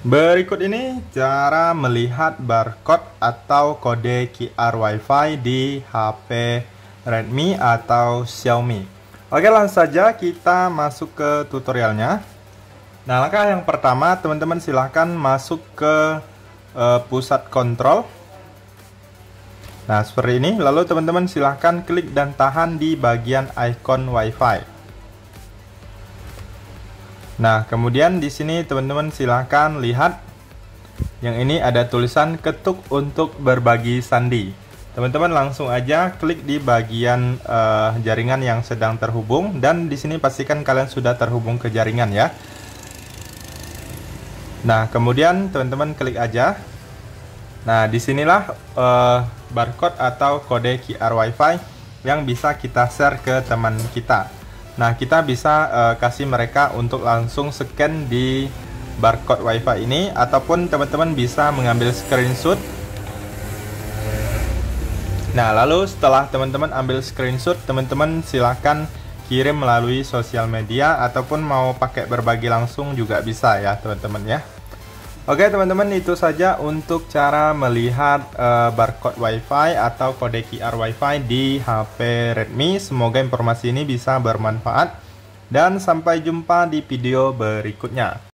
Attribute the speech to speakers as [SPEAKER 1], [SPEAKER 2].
[SPEAKER 1] Berikut ini cara melihat barcode atau kode QR WiFi di HP Redmi atau Xiaomi. Oke, langsung saja kita masuk ke tutorialnya. Nah, langkah yang pertama, teman-teman silahkan masuk ke pusat kontrol. Nah, seperti ini. Lalu teman-teman silahkan klik dan tahan di bagian icon WiFi. Nah, kemudian di sini teman-teman silahkan lihat yang ini ada tulisan ketuk untuk berbagi sandi. Teman-teman langsung aja klik di bagian jaringan yang sedang terhubung, dan di sini pastikan kalian sudah terhubung ke jaringan ya. Nah, kemudian teman-teman klik aja. Nah, disinilah barcode atau kode QR WiFi yang bisa kita share ke teman kita. Nah, kita bisa kasih mereka untuk langsung scan di barcode WiFi ini, ataupun teman-teman bisa mengambil screenshot. Nah, lalu setelah teman-teman ambil screenshot, teman-teman silahkan kirim melalui sosial media, ataupun mau pakai berbagi langsung juga bisa ya teman-teman ya. Oke teman-teman, itu saja untuk cara melihat barcode WiFi atau kode QR WiFi di HP Redmi. Semoga informasi ini bisa bermanfaat, dan sampai jumpa di video berikutnya.